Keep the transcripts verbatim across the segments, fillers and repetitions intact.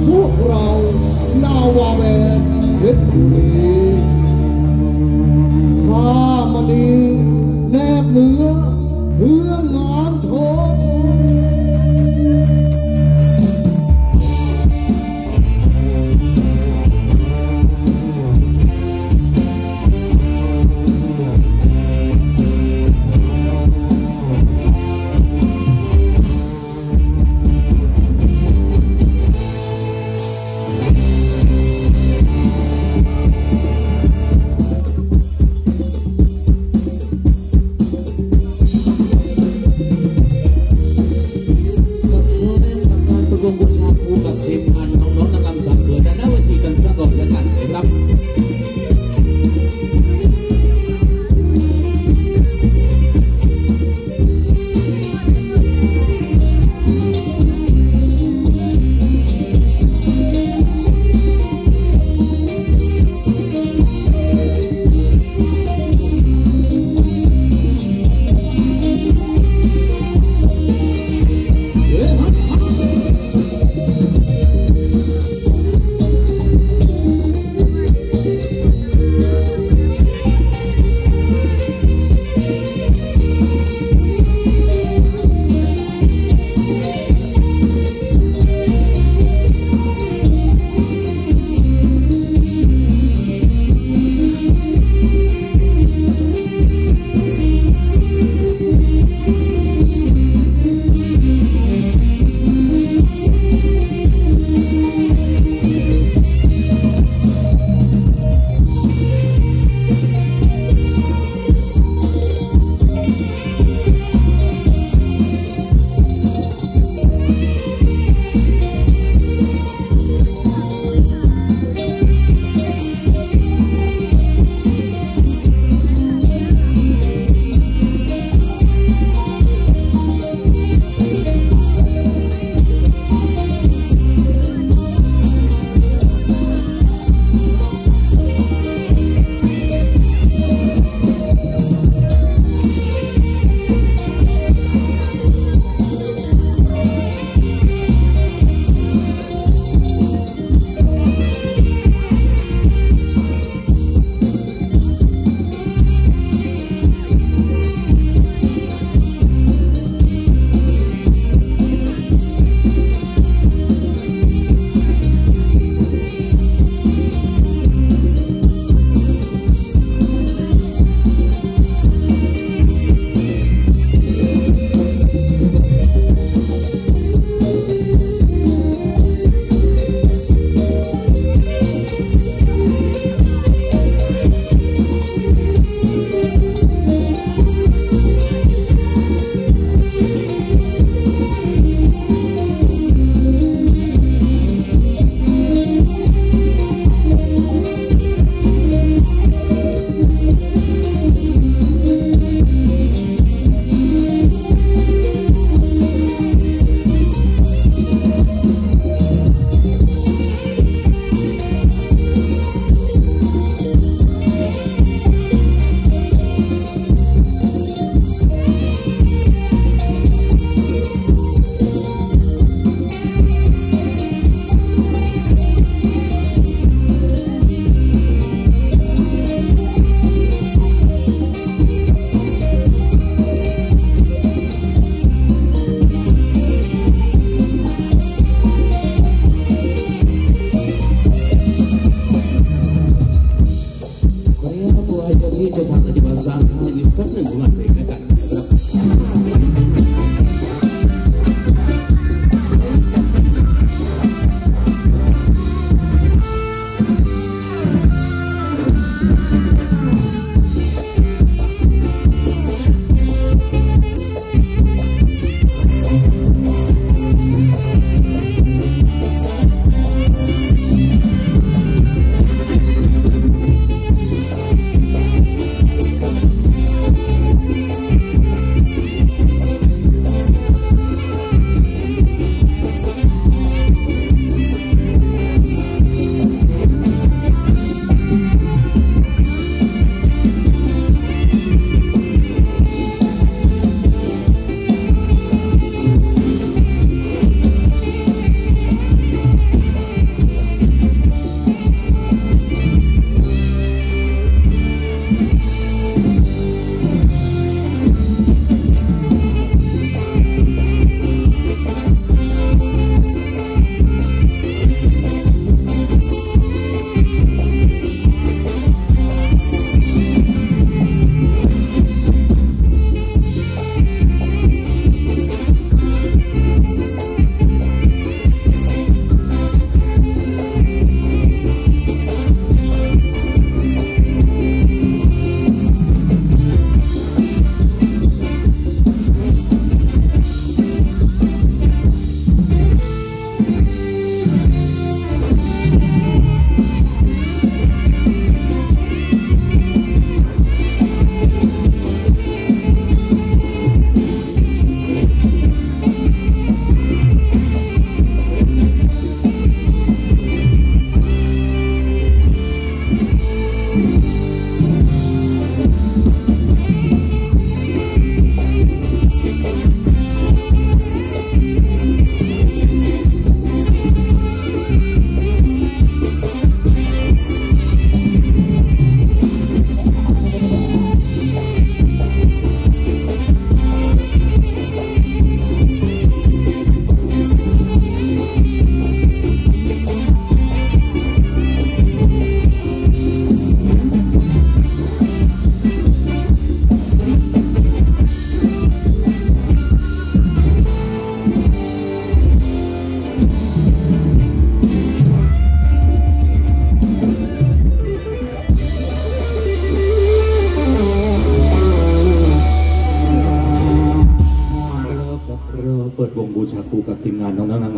พวกเรานาวาแวนเพชรบุรีข้ามณีแนบเนื้อเพื่องานโชว์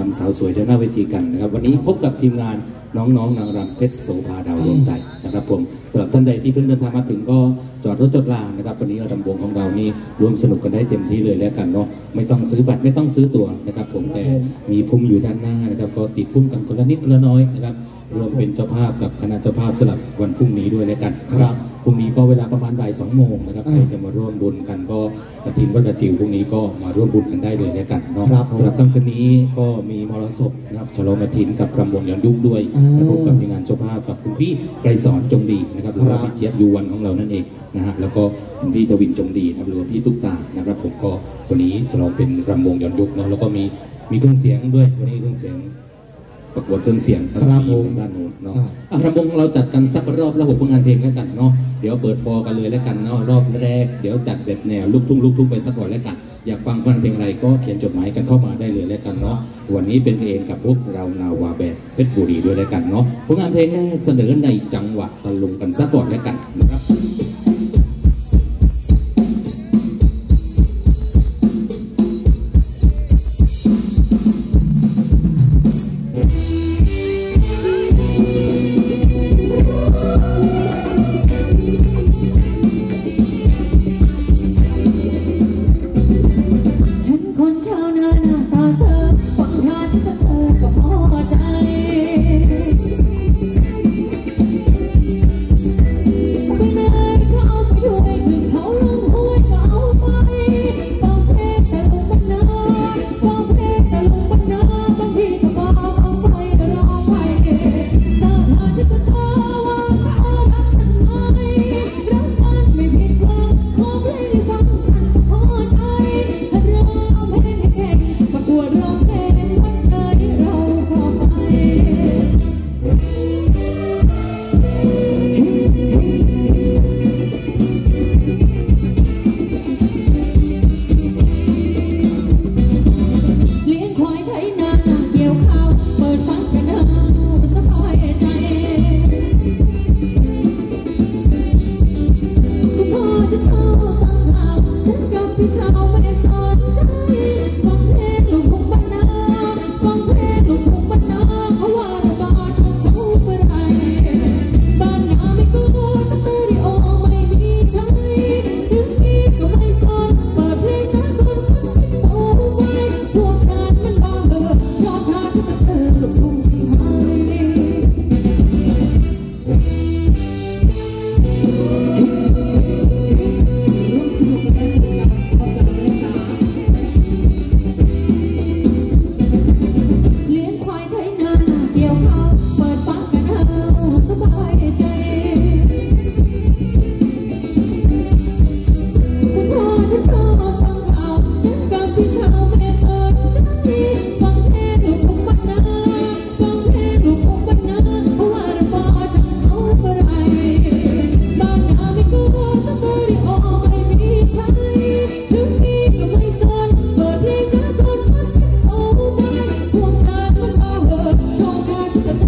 ำสาวสวยเดินหน้าเวทีกันนะครับวันนี้พบกับทีมงานน้องๆ น, นางรำเพชรโสภาดาวดวงใจนะครับผมสำหรับท่านใดที่เพิ่งเดินทางมาถึงก็จอดรถจอดลานะครับวันนี้รำวงของเรานี่ร่วมสนุกกันได้เต็มที่เลยแล้วกันเนาะไม่ต้องซื้อบัตรไม่ต้องซื้อตั๋วนะครับผมแต่มีพุ่มอยู่ด้านหน้านะครับก็ติดพุ่มกันคนละนิดคนละน้อยนะครับรวมเป็นเจ้าภาพกับคณะเจ้าภาพสำหรับวันพรุ่งนี้ด้วยแล้วกันครับพรุ่งนี้ก็เวลาประมาณบ่ายสองโมงนะครับใครจะมาร่วมบุญกันก็กฐินวัดกระจิ๋วพรุ่งนี้ก็มาร่วมบุญกันได้เลยแล้วกันเนาะสำหรับค่ำคืนนี้ก็มีมรสพนะครับฉลองกฐินกับรำวงย้อนยุคด้วยและพบกับทีมงานเจ้าภาพกับคุณพี่ไกรสอนจงดีนะครับหรือว่าพี่เจี๊ยบยูวันของเรานั่นเองนะฮะแล้วก็คุณพี่ทวินจงดีนะครับหรือว่าพี่ตุ๊กตานะครับผมก็วันนี้ฉลองเป็นรำวงย้อนยุคเนาะแล้วก็มีมีเครื่องเสียงด้วยวันนี้เครื่องเสียงประกวดเครื่องเสียงครับมีทางด้านโน้นเนาะรำวงเราจัดกันสักรอบละหกผลงานเพลงแล้วกันเนาะเดี๋ยวเปิดฟอร์กันเลยแล้วกันเนาะรอบแรกเดี๋ยวจัดแบบแนวลูกทุ่งลูกทุ่งไปสักก่อนแล้วกันอยากฟังผลงานเพลงอะไรก็เขียนจดหมายกันเข้ามาได้เลยแล้วกันเนาะวันนี้เป็นเพลงกับพวกเรานาวาแบนด์เพชรบุรีด้วยแล้วกันเนาะผลงานเพลงแรกเสนอในจังหวะตะลุงกันสักก่อนแล้วกันนะครับ Thank you.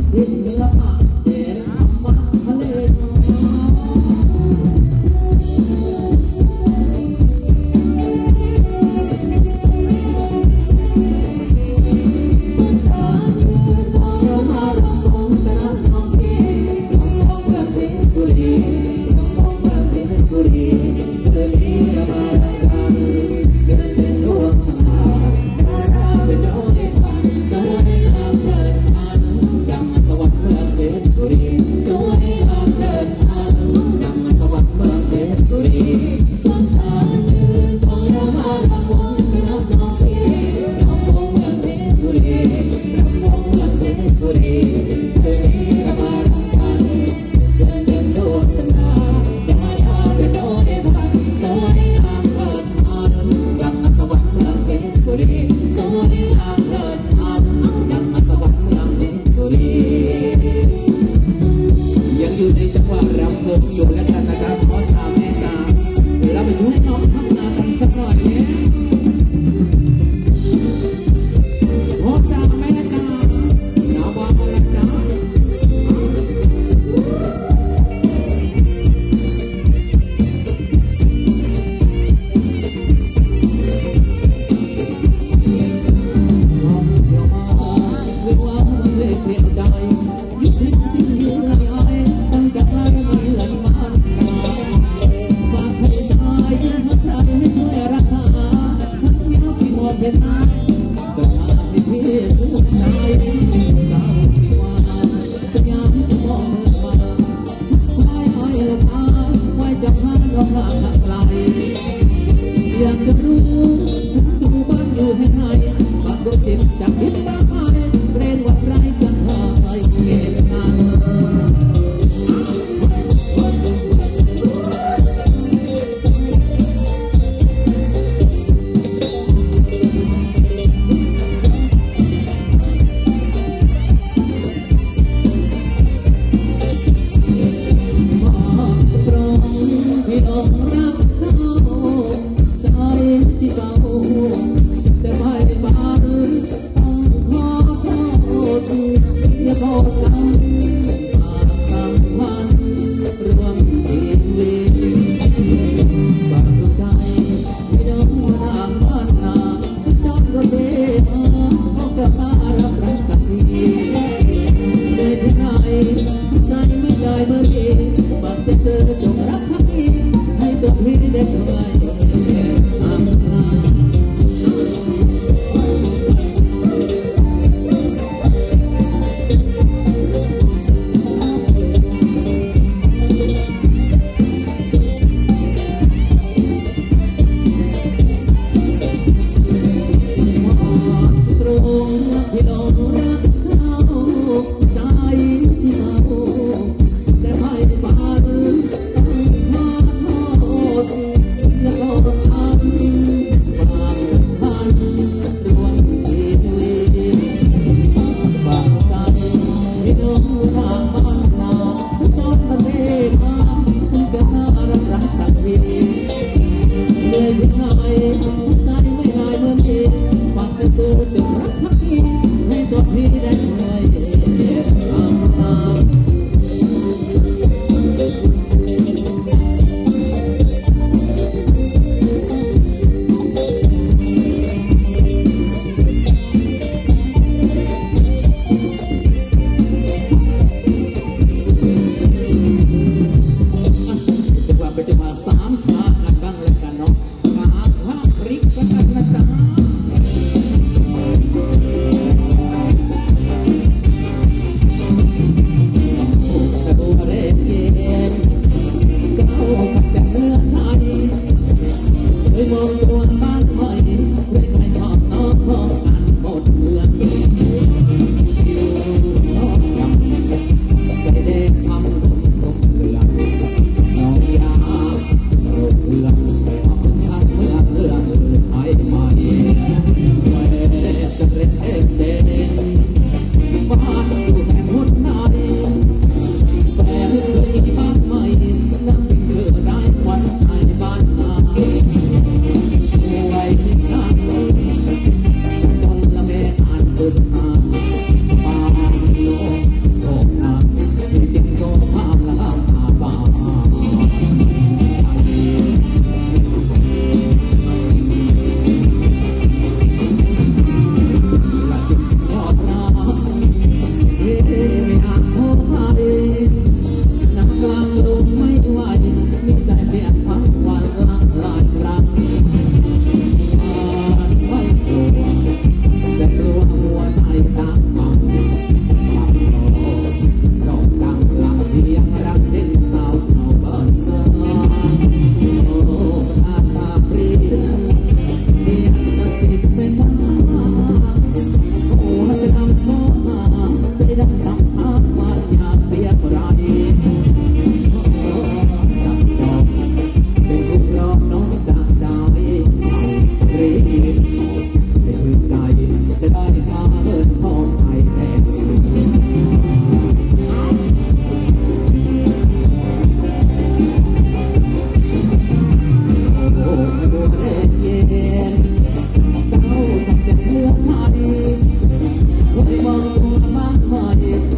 ศิลปะเด่นธรรมะทะเล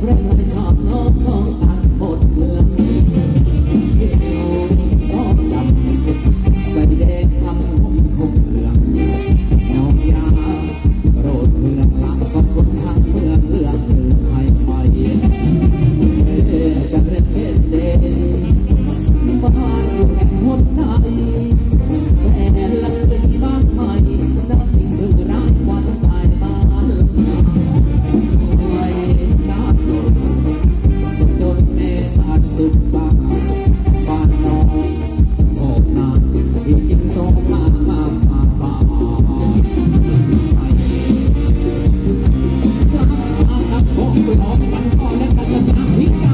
เร่งให้ชอบน้องน้องต่างหมดเมืองน้องดำใส่แดงทำผมผมเหลืองน้องยาโรดเมืองหลังก็คนทางเมืองเลือกมือไทยไปจะเล่นเล่นเด่นบ้านอยู่แห่งหนใดแต่ละคืนบ้างไหมน้ำสิ่งคือร้ายวันตายบ้านไม่น่าจนจนแม่อาจตุดบ้านบ้านน้องโง่นานที่ยิ่งโตมามามาบ้านสามชาติของไปออกมันก็และกันจะตามพิการ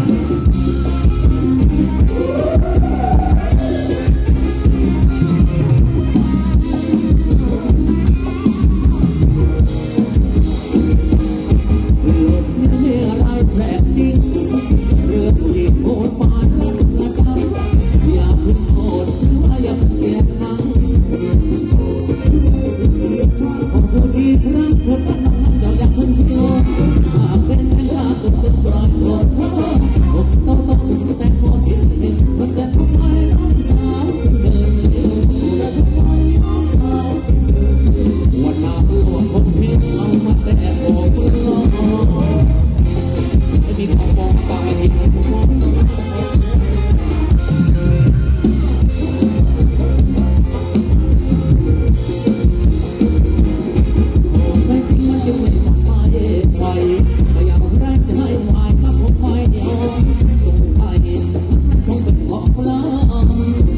แปลกจริงเรื่องที่โหดปานลักละกรรมอย่าพึ่งโหดว่าอย่าเกลียดชังขอพูดอีกครั้งเพื่อตั้งน้ำเจ้าอย่าพึ่งเที่ยวหากเป็นแค่ข้าตุกตุกปล่อยโกรธเธอผมต้องต้องแต่งโมดินหนึ่งมันจะทำไมน้องสาวเดินเร็ววันหน้าตัวคนเห็นเอามาแต่โอ้เปลือยมีของมองตาที่มองไม่จริงมันจะไม่สบายใจไม่อยากได้จะให้วายกับผมไม่เดียวสงสัยมันคงเป็นเพราะพลัง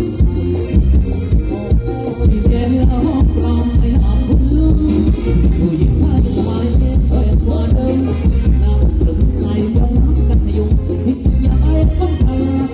ที่เจริญแล้วปลอมไอ้หน้าคุณลุงผู้หญิงไทยสบายเย็นเกินกว่าเดิมน้ำซึมในยงน้ำกันยุ่งที่อยากให้ต้องทำ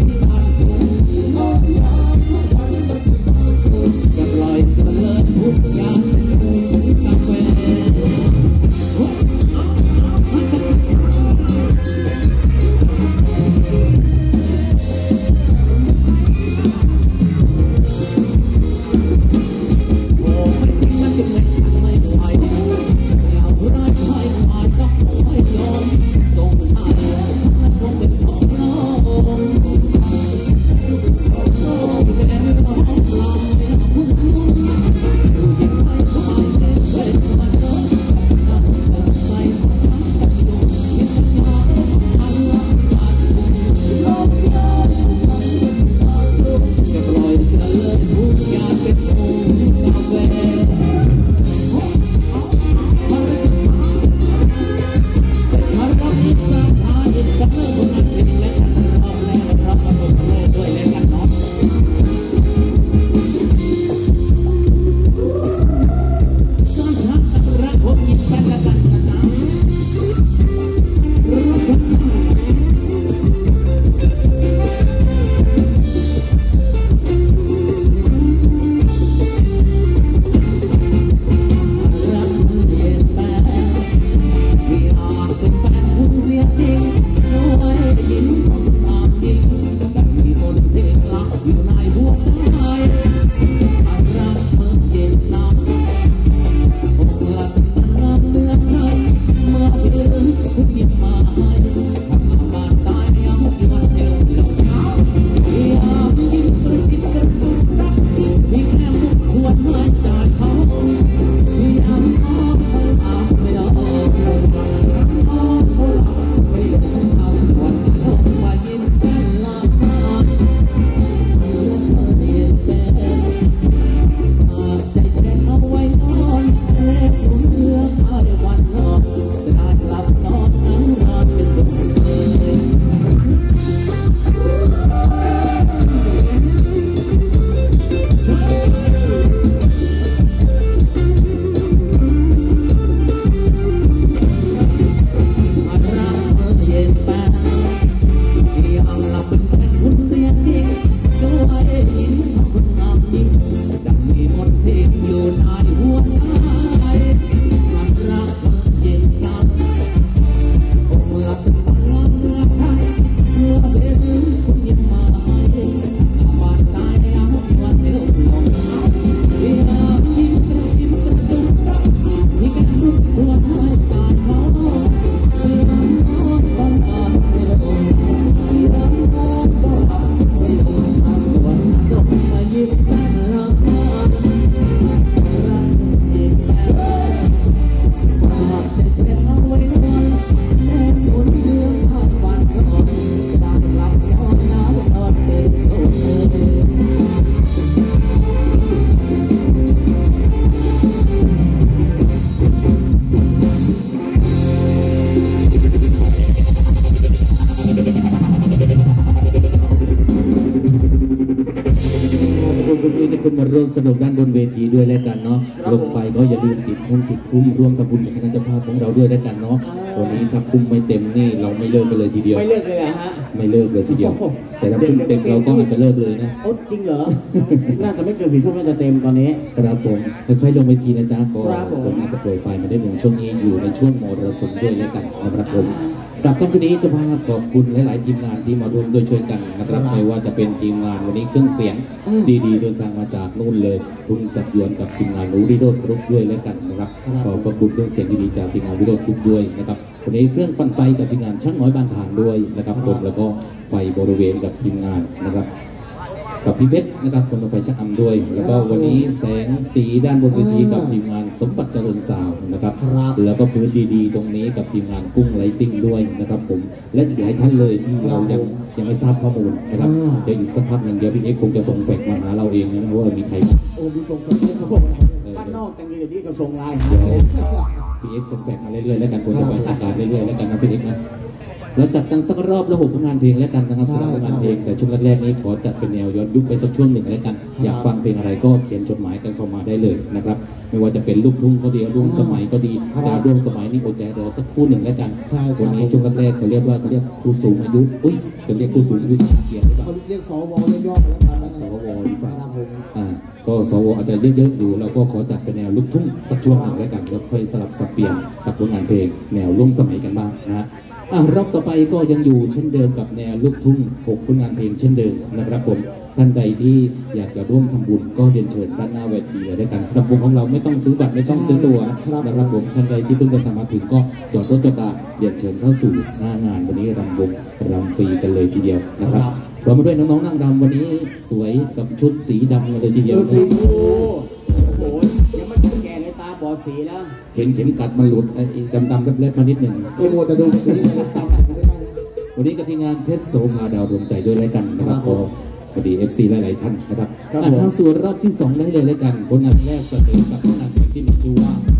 ร่วมสนุกด้านบนเวทีด้วยแล้วกันเนาะลงไปก็อย่าลืมติดพุ่มติดพุ่มร่วมทำบุญกับคณะเจ้าภาพของเราด้วยแล้วกันเนาะวันนี้ถ้าพุ่มไม่เต็มนี่เราไม่เลิกกันเลยทีเดียวไม่เลิกเลยฮะไม่เลิกเลยทีเดียวแต่ถ้าพุ่มเต็มเราก็อาจจะเลิกเลยนะโอ้จริงเหรอน่าจะไม่เกินสี่ทุ่มน่าจะเต็มตอนนี้ครับผมค่อยๆลงเวทีนะจ๊ะก็คนอาจจะโปรยไปมาได้หนึ่งช่วงนี้อยู่ในช่วงมรสุมด้วยแล้วกันนะครับผมสำหรับค่ำคืนนี้เจ้าภาพขอบคุณหลายๆทีมงานที่มาร่วมด้วยช่วยกันนะครับไม่ว่าจะเป็นทีมงานวันนี้เครื่องเสียงดีๆเดินทางมาจากนู่นเลยทุ่งจับยวนกับทีมงานรู้ดีโดดกรุ๊ปด้วยแล้วกันนะครับขอบคุณเครื่องเสียงดีๆจากทีมงานวิโรจน์กรุ๊ปด้วยนะครับวันนี้เครื่องปั่นไฟกับทีมงานช่างน้อยบ้านทางด้วยนะครับผมแล้วก็ไฟบริเวณกับทีมงานนะครับกับพี่เพชรนะครับคนไฟชักอำด้วยแล้วก็วันนี้แสงสีด้านบนเวทีกับทีมงานสมบัติเจริญสาวนะครับแล้วก็พื้นดีๆตรงนี้กับทีมงานกุ้งไลติ้งด้วยนะครับผมและอีกหลายท่านเลยที่เรายังยังไม่ทราบข้อมูลนะครับเดี๋ยวอีกสักพักหนึ่งเดี๋ยวพี่เอ็กคงจะส่งแฟกซ์มาหาเราเองนะว่ามีใครโอ้มีส่งแฟกซ์เขาบอกบ้านนอกแต่งดีๆก็ส่งไลน์เดี๋ยวพี่เอ็กส่งแฟกซ์มาเรื่อยๆแล้วกันผมจะไปอาการเรื่อยๆแล้วกันนะพี่เอ็กนะแล้วจัดกันสักรอบแล้วหกผลงานเพลงแล้วกันนะครับสำหรับผลงานเพลงแต่ช่วงแรกๆนี้ขอจัดเป็นแนวย้อนยุคไปสักช่วงหนึ่งแล้วกันอยากฟังเพลงอะไรก็เขียนจดหมายกันเข้ามาได้เลยนะครับไม่ว่าจะเป็นลูกทุ่งก็ดีร่วมสมัยก็ดีดาวร่วมสมัยนี่โอแจรอสักคู่หนึ่งแล้วกันวันนี้ช่วงแรกๆเขาเรียกว่าเขาเรียกผู้สูงอายุอุ้ยจะเรียกผู้สูงอายุเกียรติหรือเปล่าเขาเรียกสวย่อๆแล้วกันสวดีฝ่าอ่าก็สวอาจจะเยอะๆอยู่เราก็ขอจัดเป็นแนวลูกทุ่งสักช่วงหนึ่งแล้วกันแล้วค่อยสลับสับเปลี่ยนกับผลงานเพลงแนวร่วมสมัยกันบ้างนะอ่ะรอบต่อไปก็ยังอยู่เช่นเดิมกับแนวลูกทุ่งหกผลงานเพลงเช่นเดิมนะครับผมท่านใดที่อยากจะร่วมทำบุญก็เรียนเชิญด้านหน้าเวทีเลยด้วยกันลำวงของเราไม่ต้องซื้อบัตรไม่ต้องซื้อตั๋วนะครับผมท่านใดที่เพิ่งเดินทางมาถึงก็จอดรถจอดราเรียนเชิญเข้าสู่หน้างานวันนี้รำวงรำฟรีกันเลยทีเดียวนะครับพร้อมมาด้วยน้องๆนั่งรำวันนี้สวยกับชุดสีดำเลยทีเดียวสีโอ้โหยังไม่แก่เลยตาบอดสีแล้วเห็นเข็มกัดมันหลุดไอ้ดำๆเล็บๆมานิดหนึ่งไอ้โมจะดูแบบนี้จำไม่ได้วันนี้กับทีมงานเพชรโสภาดาวดวงใจด้วยแล้วกันนะครับก็สวัสดี เอฟ ซี หลายๆท่านนะครับทางสู่รอบที่สองได้เลยแล้วกันผลงานแรกเสนอกับผลงานเพลงที่มีชื่อว่า